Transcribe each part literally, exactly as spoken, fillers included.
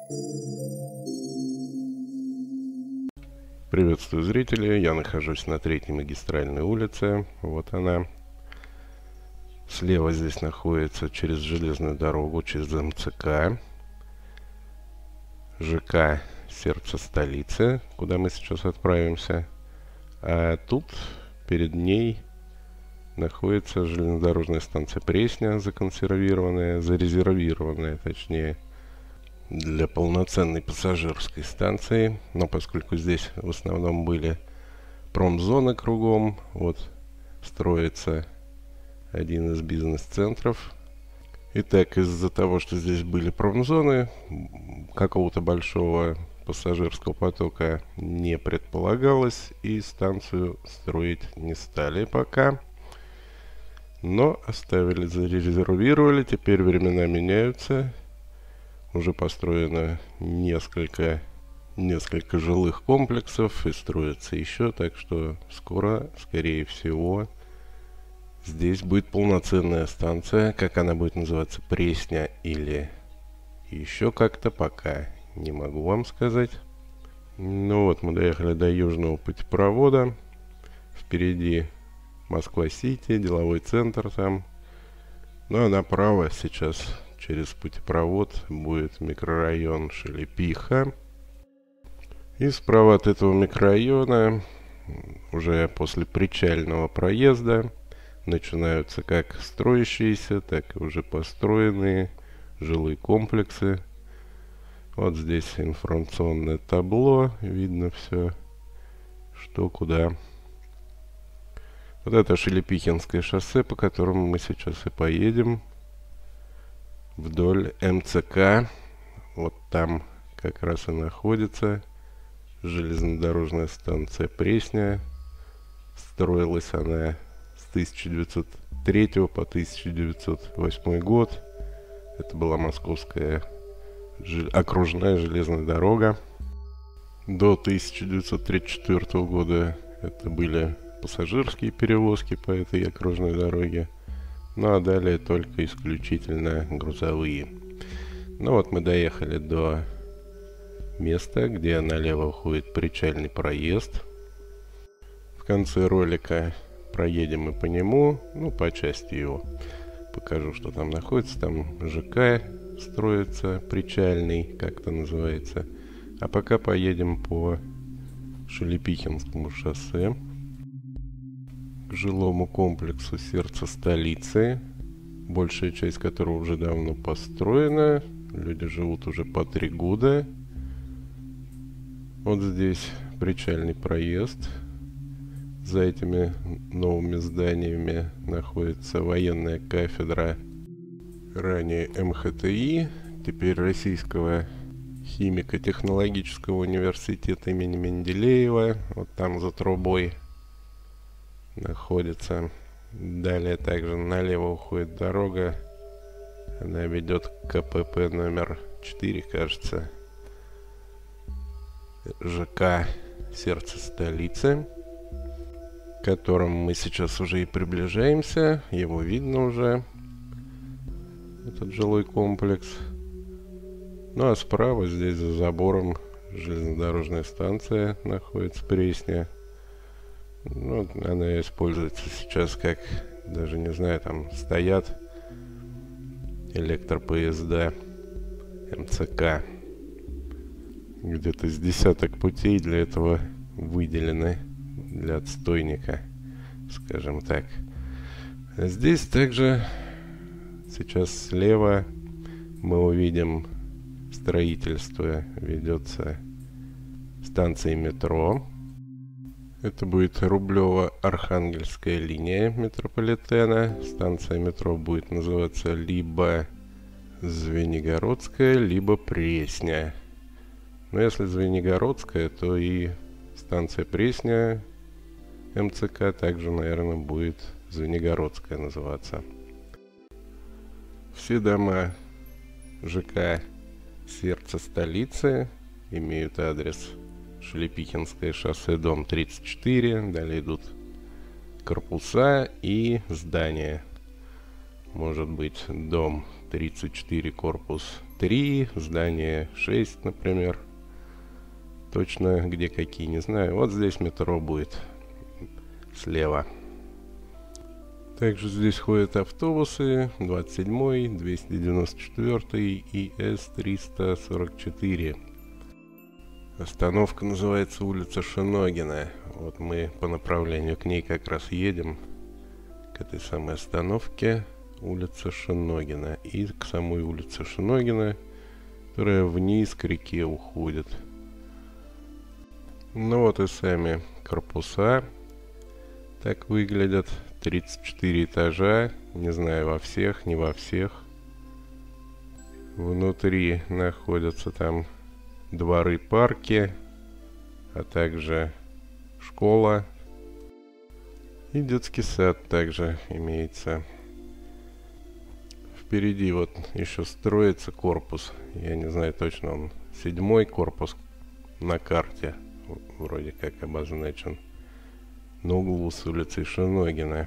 Приветствую зрители, я нахожусь на третьей магистральной улице, вот она. Слева здесь находится через железную дорогу, через эм цэ ка, ЖК «Сердце столицы», куда мы сейчас отправимся. А тут, перед ней, находится железнодорожная станция Пресня, законсервированная, зарезервированная, точнее, для полноценной пассажирской станции. Но поскольку здесь в основном были промзоны кругом, вот строится один из бизнес-центров. Итак, из-за того, что здесь были промзоны, какого-то большого пассажирского потока не предполагалось, и станцию строить не стали пока. Но оставили, зарезервировали, теперь времена меняются. Уже построено несколько, несколько жилых комплексов и строится еще, так что скоро, скорее всего, здесь будет полноценная станция. Как она будет называться, Пресня или еще как-то, пока не могу вам сказать. Ну вот, мы доехали до южного путепровода. Впереди Москва-Сити, деловой центр там. Ну а направо сейчас через путепровод будет микрорайон Шелепиха. И справа от этого микрорайона, уже после причального проезда, начинаются как строящиеся, так и уже построенные жилые комплексы. Вот здесь информационное табло, видно все, что куда. Вот это Шелепихинское шоссе, по которому мы сейчас и поедем. Вдоль эм цэ ка. Вот там как раз и находится железнодорожная станция Пресня. Строилась она с тысяча девятьсот третьего по тысяча девятьсот восьмой год. Это была московская жел... окружная железная дорога. До тысяча девятьсот тридцать четвёртого года это были пассажирские перевозки по этой окружной дороге. Ну а далее только исключительно грузовые. Ну вот мы доехали до места, где налево уходит причальный проезд. В конце ролика проедем и по нему, ну по части его. Покажу, что там находится. Там ЖК строится, причальный, как это называется. А пока поедем по Шелепихинскому шоссе к жилому комплексу «Сердце столицы», большая часть которого уже давно построена. Люди живут уже по три года. Вот здесь причальный проезд. За этими новыми зданиями находится военная кафедра, ранее эм ха тэ и, теперь Российского химико-технологического университета имени Менделеева. Вот там за трубой находится. Далее также налево уходит дорога. Она ведет к ка пэ пэ номер четыре, кажется. ЖК «Сердце столицы», к которому мы сейчас уже и приближаемся. Его видно уже, этот жилой комплекс. Ну а справа, здесь за забором, железнодорожная станция находится, Пресня. Ну, она используется сейчас как, даже не знаю, там стоят электропоезда эм цэ ка. Где-то с десяток путей для этого выделены, для отстойника, скажем так. А здесь также сейчас слева мы увидим строительство, ведется станции метро. Это будет Рублево-Архангельская линия метрополитена. Станция метро будет называться либо Звенигородская, либо Пресня. Но если Звенигородская, то и станция Пресня эм цэ ка также, наверное, будет Звенигородская называться. Все дома ЖК «Сердце столицы» имеют адрес Шелепихинское шоссе, дом тридцать четыре. Далее идут корпуса и здания. Может быть, дом тридцать четыре, корпус три, здание шесть, например. Точно где какие, не знаю. Вот здесь метро будет слева. Также здесь ходят автобусы двадцать седьмой, двести девяносто четвёртый и эс триста сорок четыре. Остановка называется улица Шеногина. Вот мы по направлению к ней как раз едем. К этой самой остановке улица Шеногина. И к самой улице Шеногина, которая вниз к реке уходит. Ну вот и сами корпуса так выглядят. тридцать четыре этажа. Не знаю, во всех, не во всех. Внутри находятся там дворы, парки, а также школа. И детский сад также имеется. Впереди вот еще строится корпус. Я не знаю точно, он седьмой корпус на карте. Вроде как обозначен. На углу с улицей Шеногина.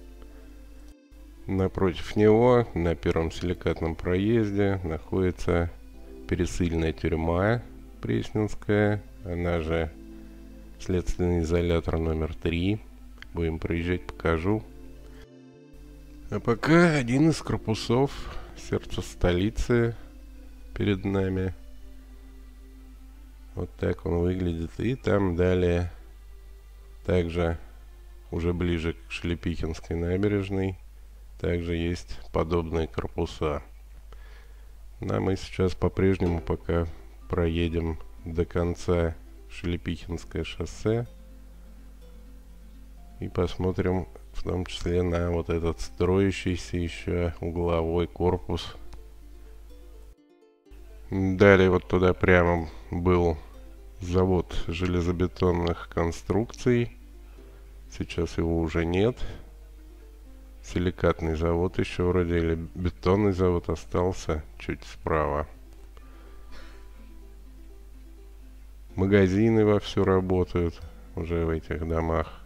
Напротив него, на первом силикатном проезде, находится пересыльная тюрьма Пресненская. Она же следственный изолятор номер три. Будем проезжать, покажу. А пока один из корпусов сердца столицы перед нами. Вот так он выглядит. И там далее, также уже ближе к Шелепихинской набережной, также есть подобные корпуса. Но мы сейчас по-прежнему пока проедем до конца Шелепихинское шоссе и посмотрим в том числе на вот этот строящийся еще угловой корпус. Далее вот туда прямо был завод железобетонных конструкций. Сейчас его уже нет. Силикатный завод еще вроде, или бетонный завод остался чуть справа. Магазины вовсю работают уже в этих домах.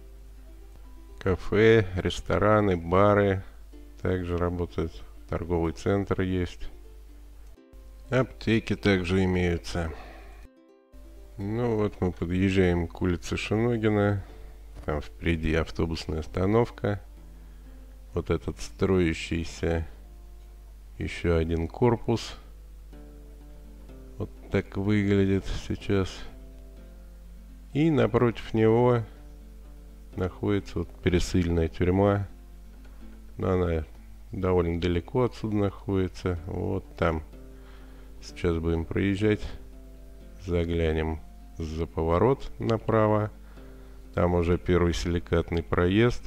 Кафе, рестораны, бары также работают. Торговый центр есть. Аптеки также имеются. Ну вот мы подъезжаем к улице Шеногина. Там впереди автобусная остановка. Вот этот строящийся еще один корпус. Вот так выглядит сейчас. И напротив него находится вот пересыльная тюрьма. Но она довольно далеко отсюда находится. Вот там. Сейчас будем проезжать. Заглянем за поворот направо. Там уже первый силикатный проезд.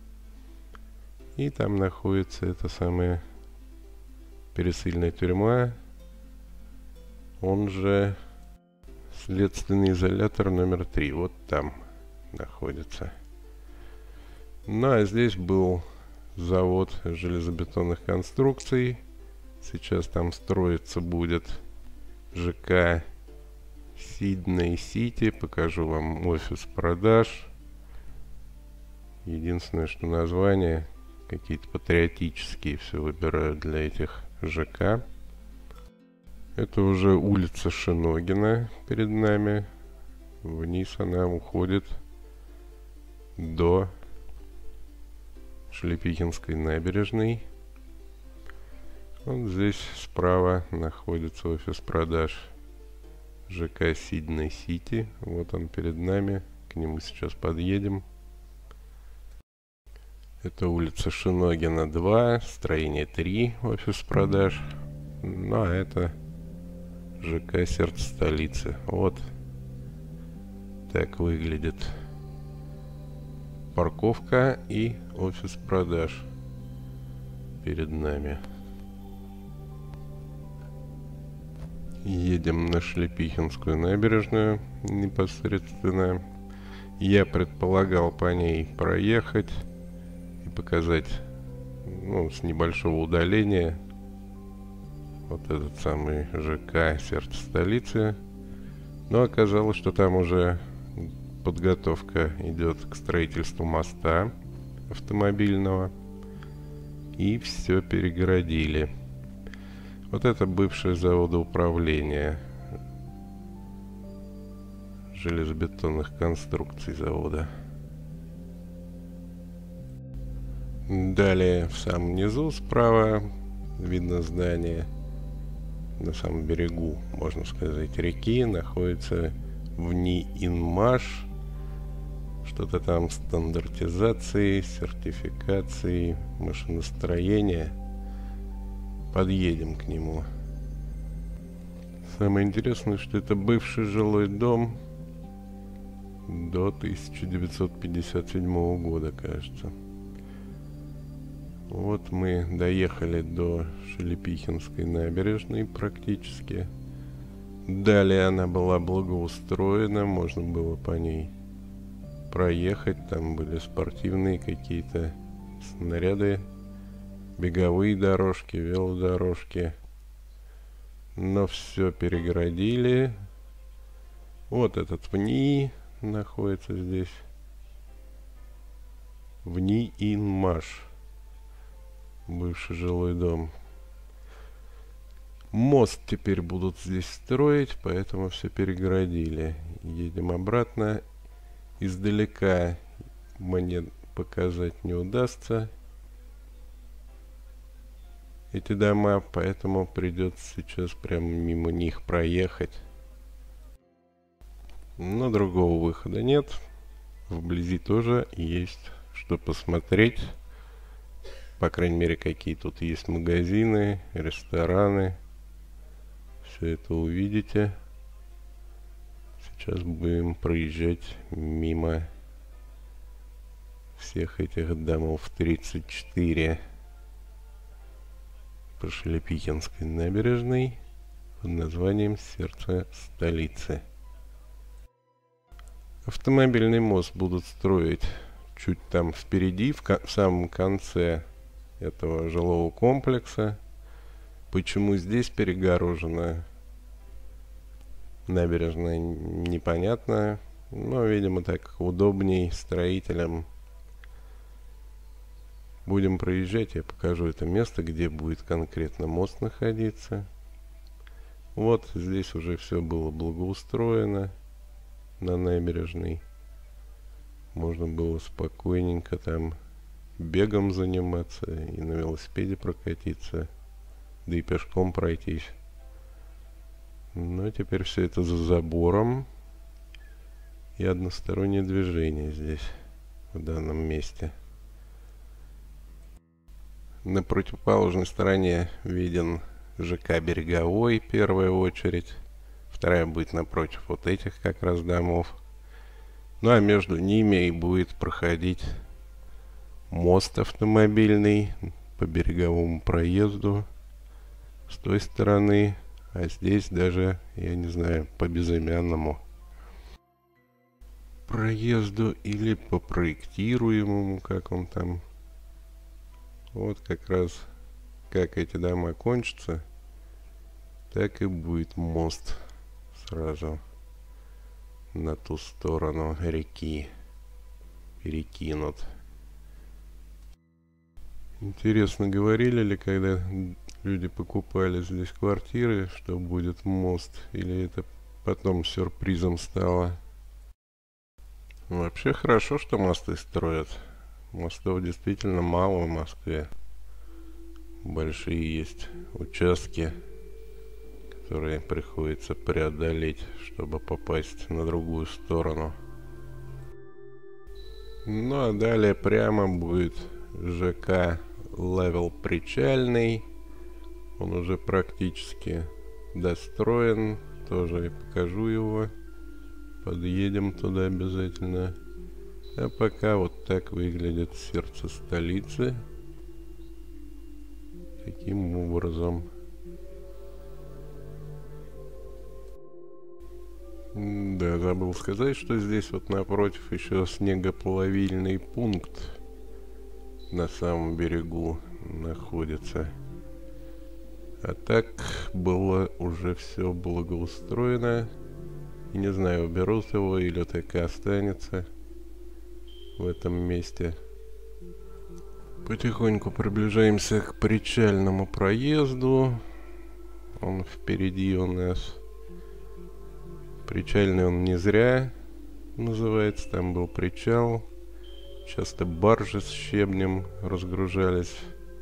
И там находится эта самая пересыльная тюрьма. Он же следственный изолятор номер три. Вот там находится. Ну а здесь был завод железобетонных конструкций. Сейчас там строиться будет ЖК Сидней Сити. Покажу вам офис продаж. Единственное, что название какие-то патриотические все выбирают для этих ЖК. Это уже улица Шеногина перед нами. Вниз она уходит до Шелепихинской набережной. Вот здесь справа находится офис продаж ЖК Сидней Сити. Вот он перед нами. К нему сейчас подъедем. Это улица Шеногина два, строение три, офис продаж. Ну а это ЖК сердце столицы. Вот так выглядит парковка и офис продаж перед нами. Едем на Шелепихинскую набережную непосредственно. Я предполагал по ней проехать и показать, ну, с небольшого удаления вот этот самый ЖК сердце столицы. Но оказалось, что там уже подготовка идет к строительству моста автомобильного. И все перегородили. Вот это бывшее заводоуправление железобетонных конструкций завода. Далее в самом низу справа видно здание. На самом берегу, можно сказать, реки находится ВНИИНМАШ. Что-то там стандартизации, сертификации, машиностроения. Подъедем к нему. Самое интересное, что это бывший жилой дом до тысяча девятьсот пятьдесят седьмого года, кажется. Вот мы доехали до Шелепихинской набережной практически. Далее она была благоустроена, можно было по ней проехать. Там были спортивные какие-то снаряды, беговые дорожки, велодорожки. Но все перегородили. Вот этот ВНИИ находится здесь. ВНИИНМАШ. Бывший жилой дом. Мост теперь будут здесь строить, поэтому все перегородили. Едем обратно. Издалека мне показать не удастся эти дома, поэтому придется сейчас прямо мимо них проехать. Но другого выхода нет. Вблизи тоже есть что посмотреть. По крайней мере, какие тут есть магазины, рестораны. Все это увидите. Сейчас будем проезжать мимо всех этих домов. тридцать четыре по Шелепихинской набережной под названием «Сердце столицы». Автомобильный мост будут строить чуть там впереди, в, в самом конце этого жилого комплекса. Почему здесь перегорожена набережная, непонятно. Но, видимо, так удобней строителям. Будем проезжать, я покажу это место, где будет конкретно мост находиться. Вот здесь уже все было благоустроено на набережной. Можно было спокойненько там бегом заниматься и на велосипеде прокатиться, да и пешком пройтись. Но теперь все это за забором и одностороннее движение здесь, в данном месте. На противоположной стороне виден ЖК «Береговой», первая очередь. Вторая будет напротив вот этих как раз домов. Ну а между ними и будет проходить мост автомобильный по береговому проезду с той стороны, а здесь даже, я не знаю, по безымянному проезду или по проектируемому, как он там. Вот как раз как эти дома кончатся, так и будет мост сразу на ту сторону реки перекинут. Интересно, говорили ли, когда люди покупали здесь квартиры, что будет мост, или это потом сюрпризом стало? Вообще хорошо, что мосты строят. Мостов действительно мало в Москве. Большие есть участки, которые приходится преодолеть, чтобы попасть на другую сторону. Ну а далее прямо будет ЖК «Левел Причальный». Он уже практически достроен. Тоже я покажу его. Подъедем туда обязательно. А пока вот так выглядит сердце столицы. Таким образом. Да, забыл сказать, что здесь вот напротив еще снегоплавильный пункт на самом берегу находится. А так было уже все благоустроено. И не знаю, уберут его или так и останется в этом месте. Потихоньку приближаемся к причальному проезду. он впереди у нас. Причальный он не зря называется, там был причал. Часто баржи с щебнем разгружались.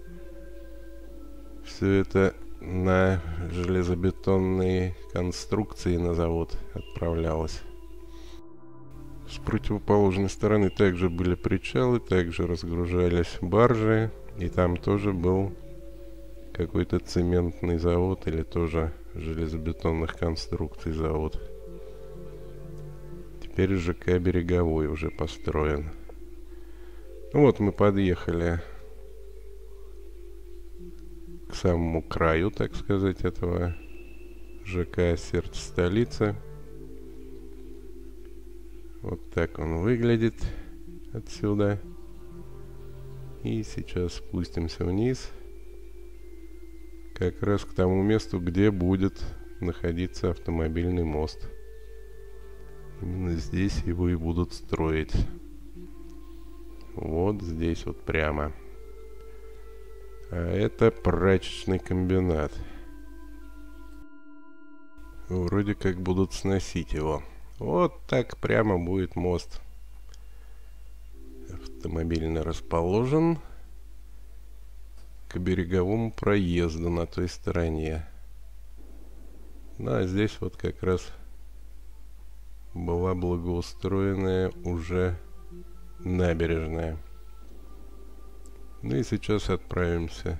Все это на железобетонные конструкции на завод отправлялось. С противоположной стороны также были причалы, также разгружались баржи. И там тоже был какой-то цементный завод или тоже железобетонных конструкций завод. Теперь ЖК Береговой уже построен. Ну вот мы подъехали к самому краю, так сказать, этого ЖК «Сердце столицы». Вот так он выглядит отсюда. И сейчас спустимся вниз, как раз к тому месту, где будет находиться автомобильный мост. Именно здесь его и будут строить. Вот здесь вот прямо. А это прачечный комбинат. Вроде как будут сносить его. Вот так прямо будет мост. Автомобильно расположен к береговому проезду на той стороне. Ну а здесь вот как раз была благоустроенная уже набережная. Ну и сейчас отправимся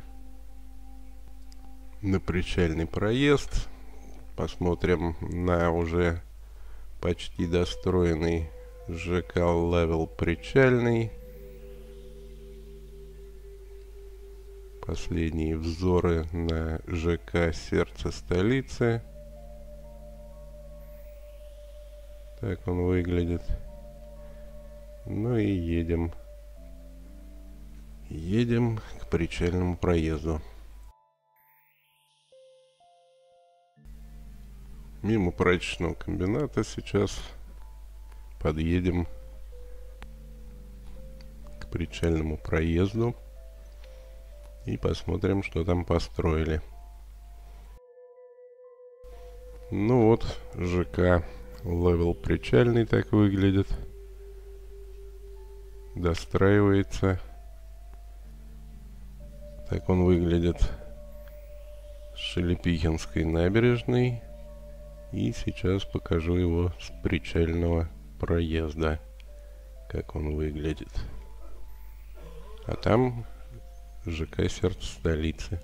на причальный проезд. Посмотрим на уже почти достроенный ЖК Левел Причальный. Последние взоры на ЖК «Сердце столицы». Так он выглядит. Ну и едем. Едем к причальному проезду. Мимо прачечного комбината сейчас подъедем к причальному проезду и посмотрим, что там построили. Ну вот, ЖК Левел Причальный так выглядит. Достраивается. Так он выглядит с Шелепихинской набережной. И сейчас покажу его с причального проезда, как он выглядит. А там ЖК «Сердце столицы».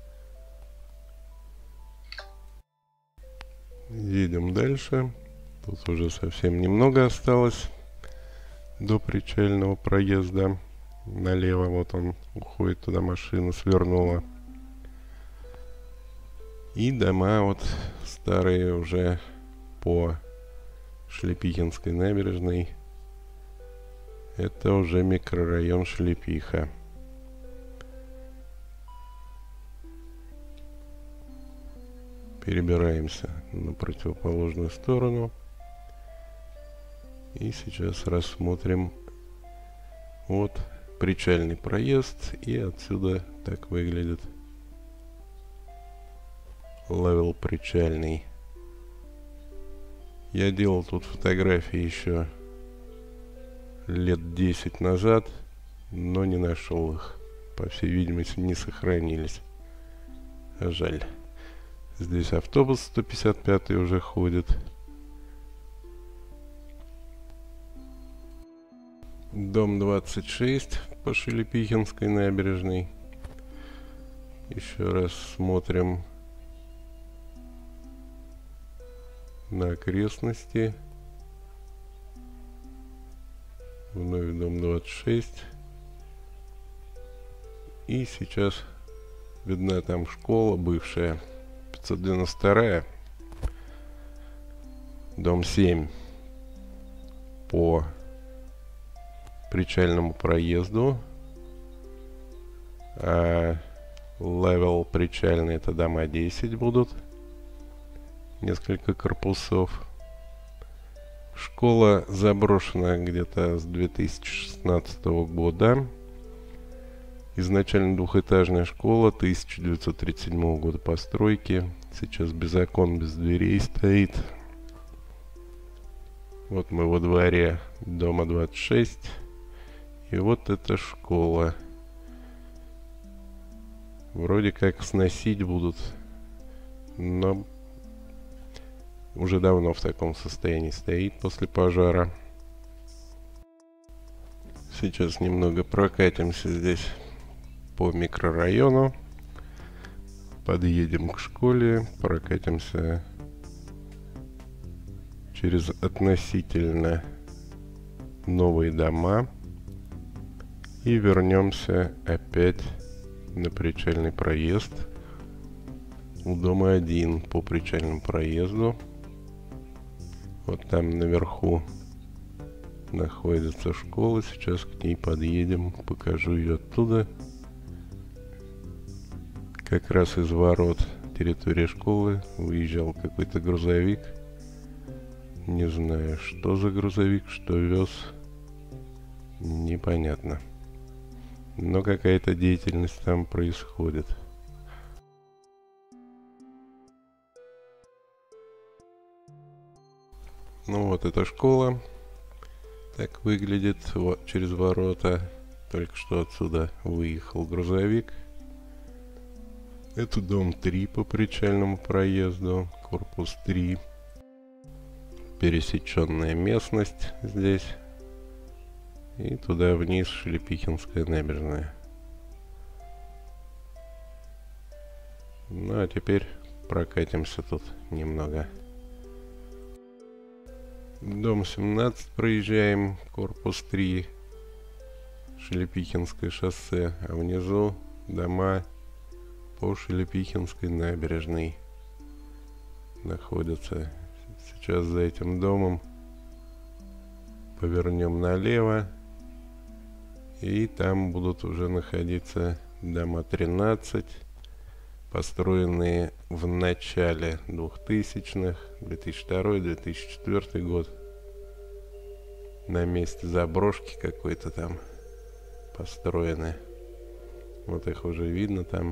Едем дальше. Тут уже совсем немного осталось до причального проезда. Налево вот он уходит, туда машина свернула. И дома вот старые уже по Шелепихинской набережной. Это уже микрорайон Шелепиха. Перебираемся на противоположную сторону. И сейчас рассмотрим вот причальный проезд. И отсюда так выглядит Левел Причальный. Я делал тут фотографии еще лет десять назад, но не нашел их. По всей видимости, не сохранились. Жаль. Здесь автобус сто пятьдесят пятый уже ходит. Дом двадцать шесть по Шелепихинской набережной. Еще раз смотрим на окрестности. Вновь дом двадцать шесть. И сейчас видна там школа бывшая, пятьсот девяносто вторая. Дом семь по причальному проезду. А Левел Причальный — это дома десять будут. Несколько корпусов. Школа заброшена где-то с две тысячи шестнадцатого года. Изначально двухэтажная школа тысяча девятьсот тридцать седьмого года постройки. Сейчас без окон, без дверей стоит. Вот мы во дворе дома двадцать шесть. И вот эта школа. Вроде как сносить будут, но уже давно в таком состоянии стоит после пожара. Сейчас немного прокатимся здесь по микрорайону. Подъедем к школе, прокатимся через относительно новые дома и вернемся опять на причальный проезд. У дома один по причальному проезду. Вот там наверху находится школа. Сейчас к ней подъедем, покажу ее оттуда. Как раз из ворот территории школы выезжал какой-то грузовик. Не знаю, что за грузовик, что вез, непонятно. Но какая-то деятельность там происходит. Ну вот эта школа. Так выглядит вот через ворота. Только что отсюда выехал грузовик. Это дом три по причальному проезду. Корпус три. Пересеченная местность здесь. И туда вниз Шелепихинская набережная. Ну а теперь прокатимся тут немного. Дом семнадцать проезжаем, корпус три, Шелепихинское шоссе, а внизу дома по Шелепихинской набережной находятся. Сейчас за этим домом повернем налево, и там будут уже находиться дома тринадцать, построенные в начале двухтысячных, две тысячи второй — две тысячи четвёртый год. На месте заброшки какой-то там построены. Вот их уже видно там.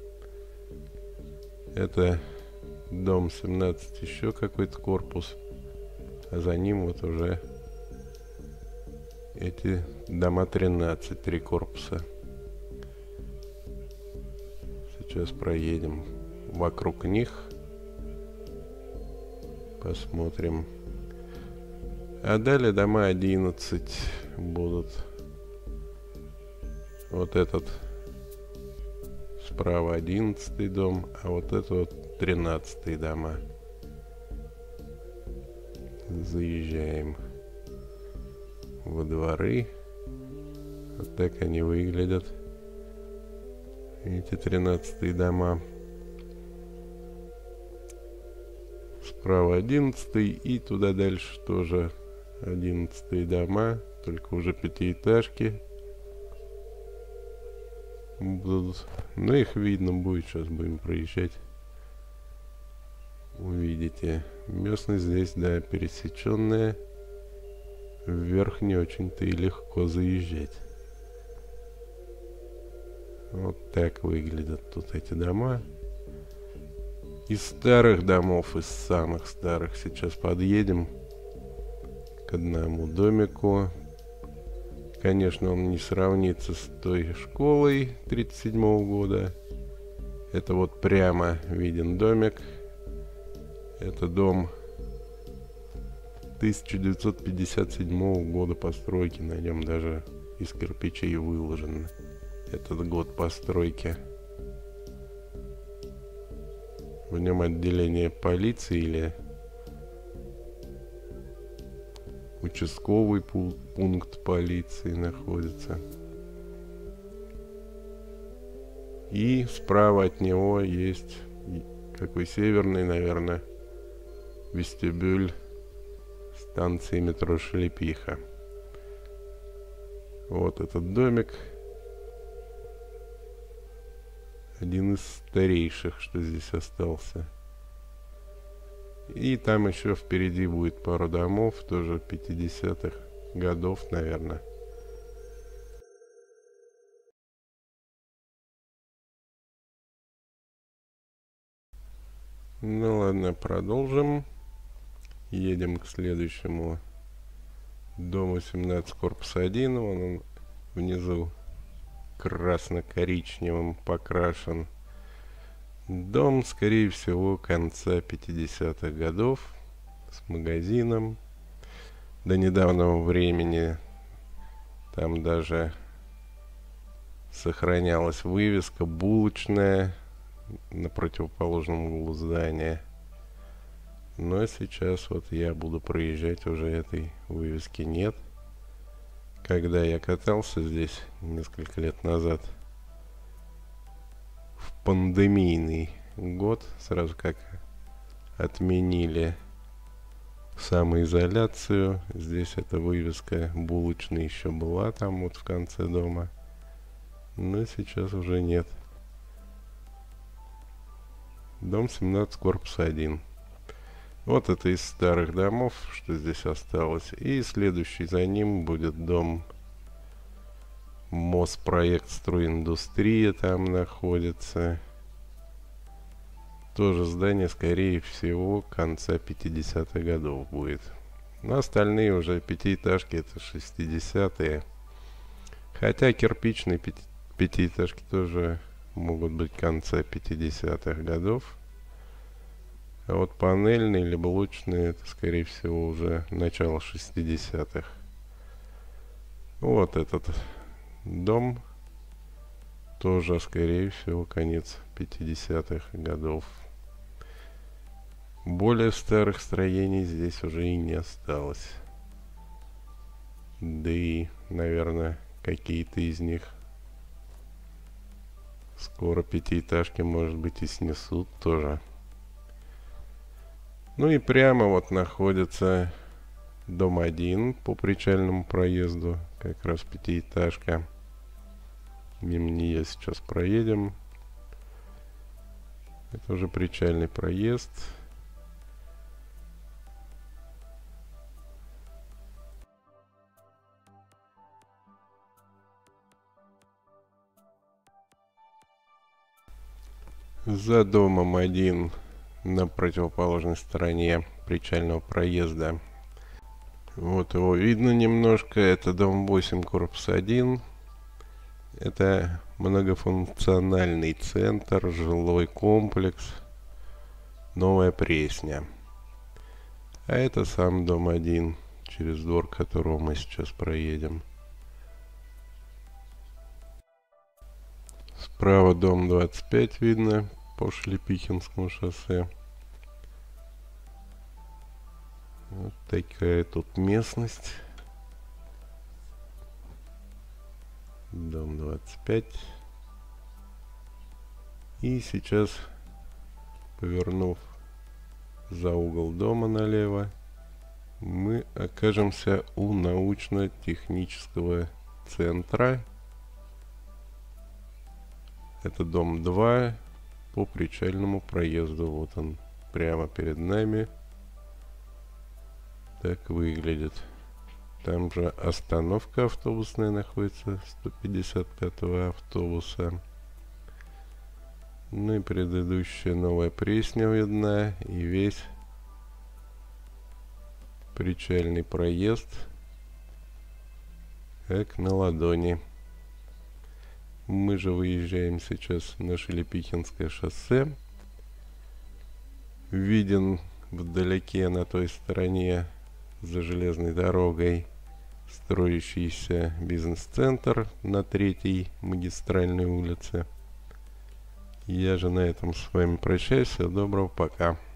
Это дом семнадцать, еще какой-то корпус. А за ним вот уже эти дома тринадцать, три корпуса. Сейчас проедем вокруг них, посмотрим. А далее дома одиннадцать будут. Вот этот справа одиннадцатый дом, а вот это вот тринадцатый дома. Заезжаем во дворы. Вот так они выглядят. Эти тринадцатые дома. Справа одиннадцатый, и туда дальше тоже одиннадцатые дома, только уже пятиэтажки будут. Но их видно будет, сейчас будем проезжать. Увидите. Местность здесь, да, пересеченная. Вверх не очень-то и легко заезжать. Вот так выглядят тут эти дома. Из старых домов, из самых старых, сейчас подъедем к одному домику. Конечно, он не сравнится с той школой тридцать седьмого года. Это вот прямо виден домик. Это дом тысяча девятьсот пятьдесят седьмого года постройки. На нем даже из кирпичей выложен этот год постройки. В нем отделение полиции или участковый пункт полиции находится. И справа от него есть какой северный, наверное, вестибюль станции метро Шелепиха. Вот этот домик. Один из старейших, что здесь остался. И там еще впереди будет пару домов, тоже пятидесятых годов, наверное. Ну ладно, продолжим. Едем к следующему дому семнадцать, корпус один. Вон он внизу красно-коричневым покрашен. Дом, скорее всего, конца пятидесятых годов, с магазином. До недавнего времени там даже сохранялась вывеска «Булочная» на противоположном углу здания. Но сейчас вот я буду проезжать, уже этой вывески нет. Когда я катался здесь несколько лет назад, в пандемийный год, сразу как отменили самоизоляцию, здесь эта вывеска «Булочная» еще была там вот в конце дома, но сейчас уже нет. Дом семнадцать, корпус один. Вот это из старых домов, что здесь осталось. И следующий за ним будет дом Моспроект Стройиндустрия, там находится. Тоже здание, скорее всего, конца пятидесятых годов будет. Но остальные уже пятиэтажки, это шестидесятые. Хотя кирпичные пяти пятиэтажки тоже могут быть конца пятидесятых годов. А вот панельные или блочные, это, скорее всего, уже начало шестидесятых. Вот этот дом тоже, скорее всего, конец пятидесятых годов. Более старых строений здесь уже и не осталось. Да и, наверное, какие-то из них скоро пятиэтажки, может быть, и снесут тоже. Ну и прямо вот находится дом один по причальному проезду, как раз пятиэтажка. Мимо нее сейчас проедем. Это уже причальный проезд. За домом один на противоположной стороне причального проезда. Вот его видно немножко. Это дом восемь, корпус один. Это многофункциональный центр, жилой комплекс Новая Пресня. А это сам дом один, через двор которого мы сейчас проедем. Справа дом двадцать пять видно по Шлепихинскому шоссе. Вот такая тут местность. Дом двадцать пять. И сейчас, повернув за угол дома налево, мы окажемся у научно-технического центра. Это дом два по причальному проезду. Вот он прямо перед нами. Так выглядит. Там же остановка автобусная находится, сто пятьдесят пятого автобуса. Ну и предыдущая Новая Пресня видна. И весь причальный проезд как на ладони. Мы же выезжаем сейчас на Шлепихинское шоссе. Виден вдалеке на той стороне за железной дорогой строящийся бизнес-центр на третьей магистральной улице. Я же на этом с вами прощаюсь. Всего доброго, пока.